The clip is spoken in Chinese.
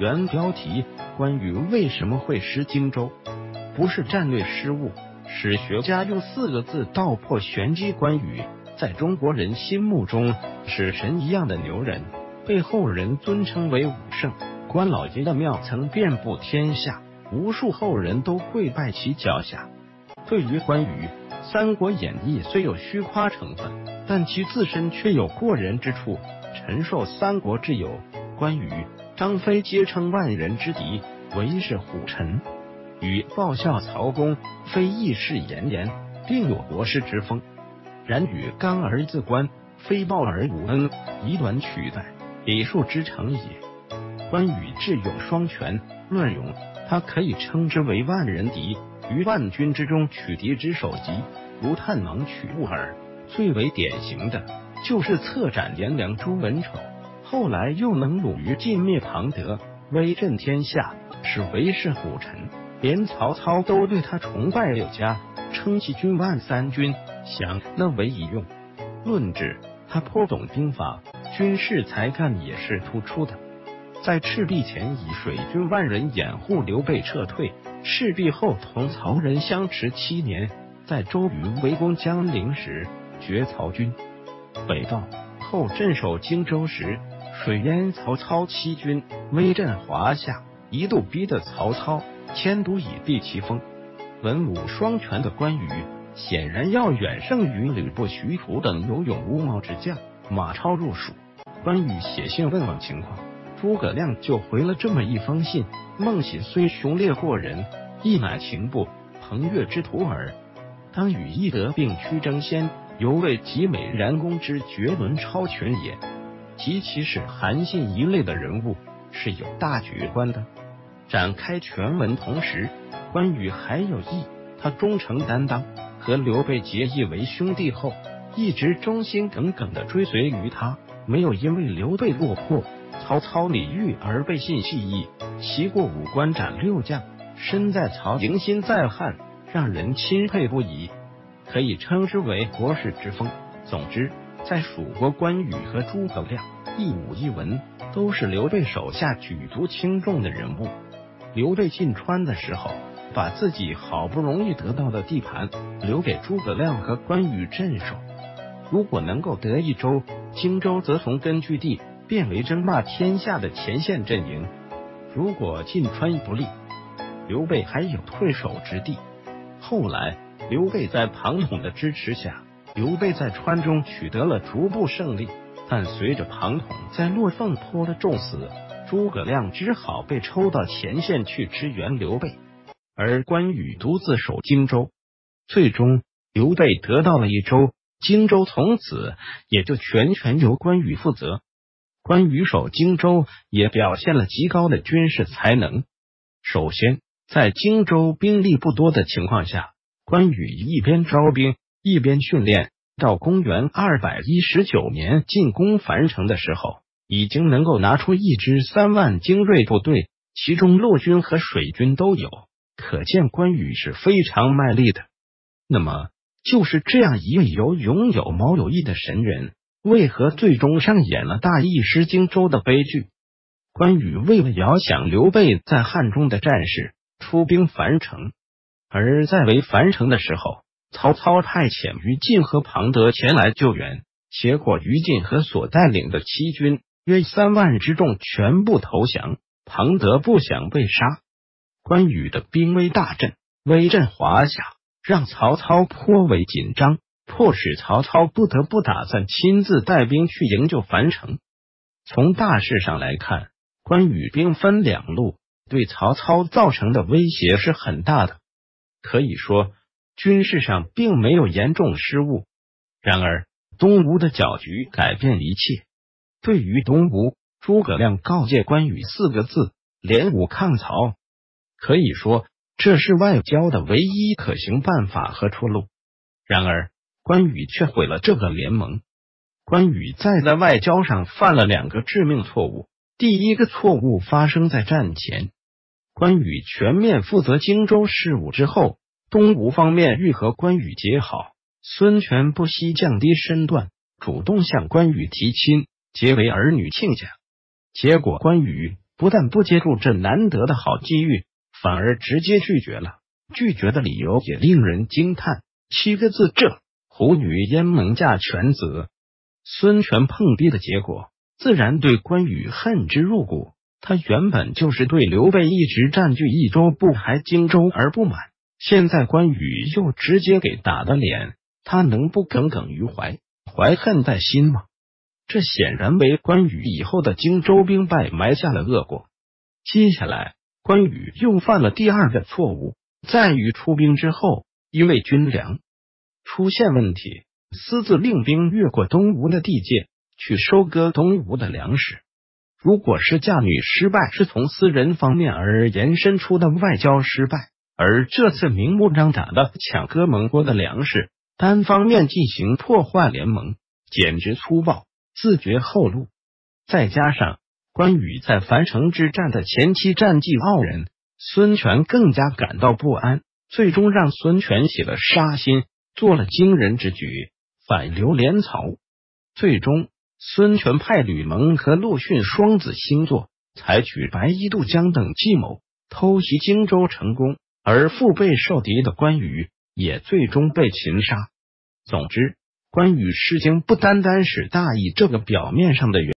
原标题：关羽为什么会失荆州？不是战略失误，史学家用4个字道破玄机。关羽在中国人心目中是神一样的牛人，被后人尊称为武圣。关老爷的庙曾遍布天下，无数后人都跪拜其脚下。对于关羽，《三国演义》虽有虚夸成分，但其自身却有过人之处。陈寿《三国志》有关羽、张飞皆称万人之敌，唯是虎臣。羽报效曹公，非义士严颜，并有国师之风。然羽刚而自关，非报而无恩，以短取代，礼数之成也。关羽智勇双全，论勇，他可以称之为万人敌，于万军之中取敌之首级，如探囊取物耳。最为典型的就是策斩颜良、诛文丑，后来又能鲁于尽灭庞德，威震天下，是唯是虎臣。连曹操都对他崇拜有加，称其军万三军，想那为一用。论智，他颇懂兵法，军事才干也是突出的。在赤壁前以水军万人掩护刘备撤退，赤壁后同曹人相持7年，在周瑜围攻江陵时绝曹军，北道后镇守荆州时水淹曹操7军，威震华夏，一度逼得曹操迁都以避其锋。文武双全的关羽显然要远胜于吕布、徐福等有勇无谋之将。马超入蜀，关羽写信问问情况，诸葛亮就回了这么一封信：孟喜虽雄烈过人，亦乃情部，彭越之徒耳。当与翼得并驱争先，犹未及美髯公之绝伦超群也。及其是韩信一类的人物，是有大局观的。展开全文同时，关羽还有义，他忠诚担当，和刘备结义为兄弟后，一直忠心耿耿的追随于他，没有因为刘备落魄、曹操礼遇而被信弃义，袭过5关斩6将，身在曹营心在汉，让人钦佩不已，可以称之为国士之风。总之，在蜀国，关羽和诸葛亮一武一文，都是刘备手下举足轻重的人物。刘备进川的时候，把自己好不容易得到的地盘留给诸葛亮和关羽镇守。如果能够得一州，荆州则从根据地变为争霸天下的前线阵营。如果进川不利，刘备还有退守之地。后来刘备在庞统的支持下，刘备在川中取得了逐步胜利，但随着庞统在落凤坡的重死，诸葛亮只好被抽到前线去支援刘备，而关羽独自守荆州。最终刘备得到了一州，荆州从此也就全权由关羽负责。关羽守荆州也表现了极高的军事才能。首先，在荆州兵力不多的情况下，关羽一边招兵一边训练，到公元219年进攻樊城的时候，已经能够拿出一支3万精锐部队，其中陆军和水军都有，可见关羽是非常卖力的。那么，就是这样一位有勇有谋有义的神人，为何最终上演了大意失荆州的悲剧？关羽为了遥想刘备在汉中的战事，出兵樊城，而在围樊城的时候，曹操派遣于禁和庞德前来救援，结果于禁和所带领的7军约3万之众全部投降，庞德不想被杀。关羽的兵威大振，威震华夏，让曹操颇为紧张，迫使曹操不得不打算亲自带兵去营救樊城。从大势上来看，关羽兵分2路，对曹操造成的威胁是很大的，可以说军事上并没有严重失误。然而东吴的搅局改变一切。对于东吴，诸葛亮告诫关羽4个字：联吴抗曹。可以说这是外交的唯一可行办法和出路。然而关羽却毁了这个联盟。关羽在外交上犯了2个致命错误。第一个错误发生在战前，关羽全面负责荆州事务之后，东吴方面欲和关羽结好，孙权不惜降低身段，主动向关羽提亲，结为儿女亲家。结果关羽不但不接住这难得的好机遇，反而直接拒绝了。拒绝的理由也令人惊叹，7个字：这虎女焉能驾全责。孙权碰壁的结果，自然对关羽恨之入骨。他原本就是对刘备一直占据益州不还荆州而不满，现在关羽又直接给打的脸，他能不耿耿于怀，怀恨在心吗？这显然为关羽以后的荆州兵败埋下了恶果。接下来，关羽又犯了第二个错误，在于出兵之后，因为军粮出现问题，私自令兵越过东吴的地界，去收割东吴的粮食。如果是嫁女失败是从私人方面而延伸出的外交失败，而这次明目张胆的抢割盟国的粮食，单方面进行破坏联盟，简直粗暴，自绝后路。再加上关羽在樊城之战的前期战绩傲人，孙权更加感到不安，最终让孙权起了杀心，做了惊人之举，反流连曹。最终孙权派吕蒙和陆逊双子星座，采取白衣渡江等计谋，偷袭荆州成功，而腹背受敌的关羽也最终被擒杀。总之，关羽失荆不单单是大意这个表面上的原因。